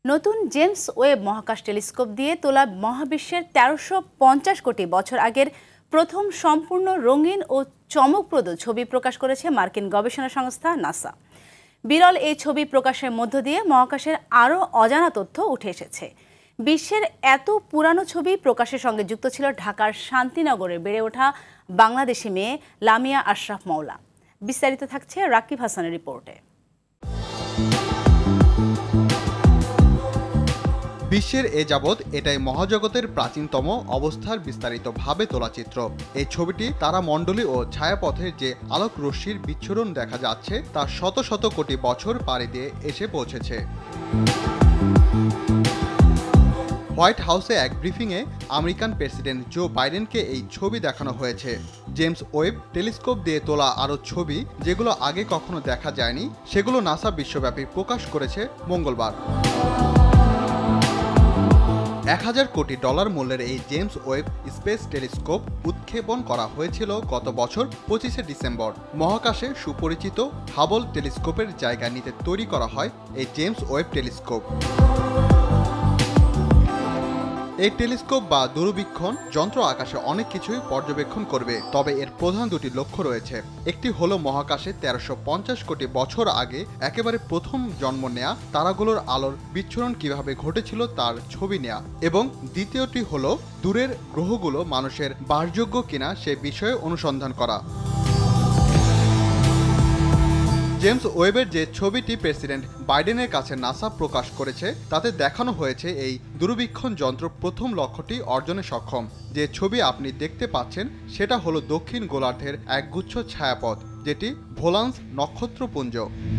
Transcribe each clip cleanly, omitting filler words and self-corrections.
নতুন James Webb মহাকাশ telescope দিয়ে তোলা মহাবিশ্বের ১৩৫০ কোটি বছর আগের প্রথম সম্পূর্ণ রঙিন ও চমকপ্রদ ছবি প্রকাশ করেছে মার্কিন গবেষণা সংস্থা নাসা। বিরল এই ছবি প্রকাশের মধ্য দিয়ে মহাকাশের আরও অজানা তথ্য উঠে এসেছে। বিশ্বের এত পুরানো ছবি প্রকাশের সঙ্গে যুক্ত ছিল ঢাকার শান্তিনগরে বেড়ে ওঠা বাংলাদেশি মেয়ে লামিয়া আশরাফ মৌলা। বিস্তারিত থাকছে রাকিব হাসানের রিপোর্টে। বিশ্বের এ যাবৎ এটাই মহাজগতের প্রাচীনতম অবস্থার বিস্তারিতভাবে তোলা চিত্র। এই ছবিটি তারামণ্ডলী ও ছায়াপথের যে আলোক রশ্মির বিচ্ছুরণ দেখা যাচ্ছে তা শত শত কোটি বছর পাড়ি দিয়ে এসে পৌঁছেছে। হোয়াইট হাউসে এক ব্রিফিংয়ে আমেরিকান প্রেসিডেন্ট জো বাইডেনকে এই ছবি দেখানো হয়েছে। জেমস ওয়েব টেলিস্কোপ দিয়ে তোলা আরও ছবি যেগুলো আগে কখনো দেখা যায়নি, সেগুলো নাসা বিশ্বব্যাপী প্রকাশ করেছে মঙ্গলবার। $১,০০০ কোটি মূল্যের এই জেমস ওয়েব স্পেস টেলিস্কোপ উৎক্ষেপণ করা হয়েছিল গত বছর ২৫শে ডিসেম্বর। মহাকাশে সুপরিচিত হাবল টেলিস্কোপের জায়গা নিতে তৈরি করা হয় এই জেমস ওয়েব টেলিস্কোপ। এই টেলিস্কোপ বা দূরবীক্ষণ যন্ত্র আকাশে অনেক কিছুই পর্যবেক্ষণ করবে, তবে এর প্রধান দুটি লক্ষ্য রয়েছে। একটি হলো মহাকাশে ১৩৫০ কোটি বছর আগে একেবারে প্রথম জন্ম নেয়া তারাগুলোর আলোর বিচ্ছুরণ কিভাবে ঘটেছিল তার ছবি নেয়া, এবং দ্বিতীয়টি হলো দূরের গ্রহগুলো মানুষের বাসযোগ্য কিনা সে বিষয়ে অনুসন্ধান করা। জেমস ওয়েবের যে ছবিটি প্রেসিডেন্ট বাইডেনের কাছে নাসা প্রকাশ করেছে তাতে দেখানো হয়েছে এই দূরবীক্ষণ যন্ত্র প্রথম লক্ষ্যটি অর্জনে সক্ষম। যে ছবি আপনি দেখতে পাচ্ছেন সেটা হলো দক্ষিণ গোলার্ধের একগুচ্ছ ছায়াপথ, যেটি ভোলান্স নক্ষত্রপুঞ্জ।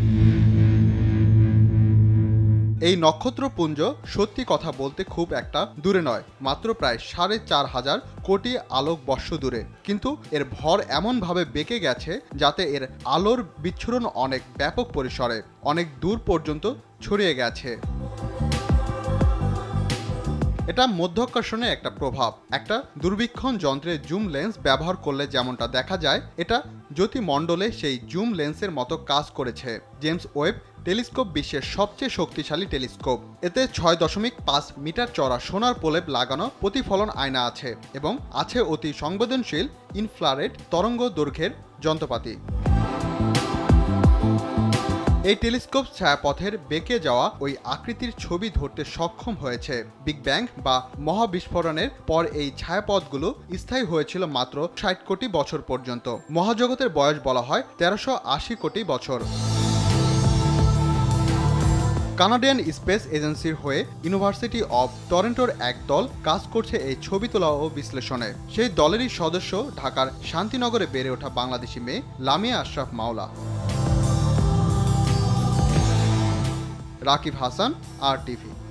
এই নক্ষত্রপুঞ্জ সত্যি কথা বলতে খুব একটা দূরে নয়, মাত্র প্রায় ৪,৫০০ কোটি আলোক বর্ষ দূরে, কিন্তু এর ভর এমনভাবে বেঁকে গেছে যাতে এর আলোর বিচ্ছুরণ অনেক ব্যাপক পরিসরে অনেক দূর পর্যন্ত ছড়িয়ে গেছে। এটা মধ্যাকর্ষণের একটা প্রভাব। একটা দূরবীক্ষণ যন্ত্রের জুম লেন্স ব্যবহার করলে যেমনটা দেখা যায়, এটা জ্যোতিমণ্ডলে সেই জুম লেন্সের মতো কাজ করেছে। জেমস ওয়েব টেলিস্কোপ বিশ্বের সবচেয়ে শক্তিশালী টেলিস্কোপ। এতে ৬.৫ মিটার চওড়া সোনার প্রলেপ লাগানো প্রতিফলন আয়না আছে এবং আছে অতি সংবেদনশীল ইনফ্রারেড তরঙ্গ দৈর্ঘ্যের যন্ত্রপাতি। এই টেলিস্কোপ ছায়াপথের বেঁকে যাওয়া ওই আকৃতির ছবি ধরতে সক্ষম হয়েছে। বিগ ব্যাং বা মহাবিস্ফোরণের পর এই ছায়াপথগুলো স্থায়ী হয়েছিল মাত্র ৬০ কোটি বছর পর্যন্ত। মহাজগতের বয়স বলা হয় ১৩৮০ কোটি বছর। কানাডিয়ান স্পেস এজেন্সির হয়ে ইউনিভার্সিটি অব টরন্টোর এক দল কাজ করছে এই ছবি তোলা ও বিশ্লেষণে। সেই দলেরই সদস্য ঢাকার শান্তিনগরে বেড়ে ওঠা বাংলাদেশি মেয়ে লামিয়া আশরাফ মাওলা। রাকিব হাসান, RTV।